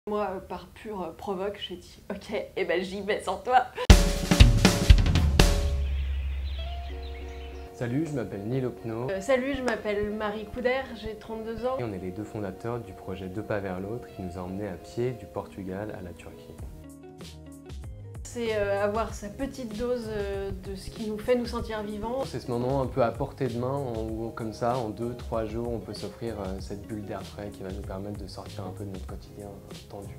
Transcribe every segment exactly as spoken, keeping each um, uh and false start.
Moi, euh, par pure euh, provoque, j'ai dit « Ok, et ben j'y vais sans toi !» Salut, je m'appelle Neil Opno. Euh, salut, je m'appelle Marie Couder, j'ai trente-deux ans. Et on est les deux fondateurs du projet Deux pas vers l'autre qui nous a emmenés à pied du Portugal à la Turquie. C'est euh, avoir sa petite dose euh, de ce qui nous fait nous sentir vivants. C'est ce moment un peu à portée de main où comme ça, en deux trois jours, on peut s'offrir euh, cette bulle d'air frais qui va nous permettre de sortir un peu de notre quotidien tendu.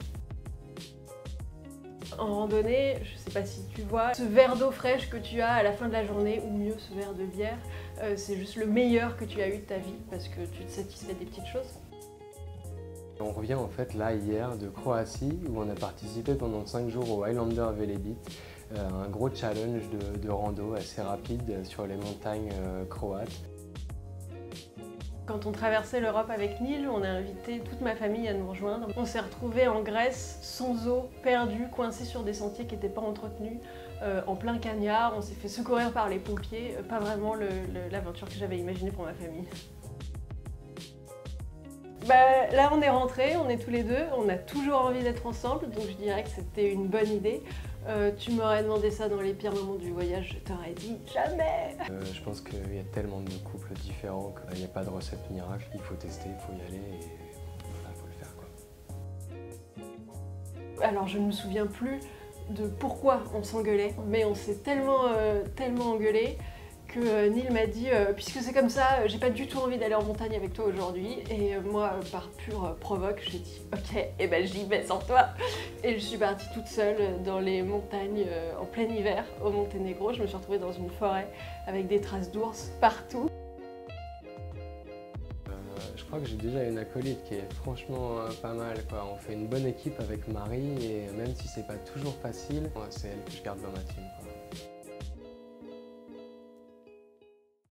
En randonnée, je sais pas si tu vois, ce verre d'eau fraîche que tu as à la fin de la journée, ou mieux ce verre de bière, euh, c'est juste le meilleur que tu as eu de ta vie parce que tu te satisfais des petites choses. On revient en fait là hier de Croatie où on a participé pendant cinq jours au Highlander Velebit, euh, un gros challenge de, de rando assez rapide sur les montagnes euh, croates. Quand on traversait l'Europe avec Neil, on a invité toute ma famille à nous rejoindre. On s'est retrouvés en Grèce, sans eau, perdus, coincés sur des sentiers qui n'étaient pas entretenus, euh, en plein cagnard. On s'est fait secourir par les pompiers, euh, pas vraiment l'aventure que j'avais imaginée pour ma famille. Bah, là on est rentrés, on est tous les deux, on a toujours envie d'être ensemble, donc je dirais que c'était une bonne idée. Euh, tu m'aurais demandé ça dans les pires moments du voyage, je t'aurais dit jamais. Euh, je pense qu'il y a tellement de couples différents qu'il n'y a pas de recette miracle, il faut tester, il faut y aller et il faut le faire quoi. Alors je ne me souviens plus de pourquoi on s'engueulait, mais on s'est tellement, euh, tellement engueulé que euh, Neil m'a dit euh, puisque c'est comme ça, euh, j'ai pas du tout envie d'aller en montagne avec toi aujourd'hui. Et euh, moi, euh, par pure euh, provoque, j'ai dit ok, et ben j'y vais sans toi. Et je suis partie toute seule dans les montagnes euh, en plein hiver au Monténégro. Je me suis retrouvée dans une forêt avec des traces d'ours partout. Euh, je crois que j'ai déjà une acolyte qui est franchement euh, pas mal, quoi. On fait une bonne équipe avec Marie et même si c'est pas toujours facile, c'est elle que je garde dans ma team, quoi.